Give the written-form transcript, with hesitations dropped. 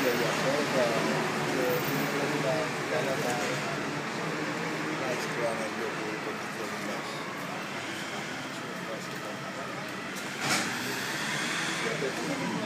bei ya fedha kalama ikiwa anajua kucontrol binafsi.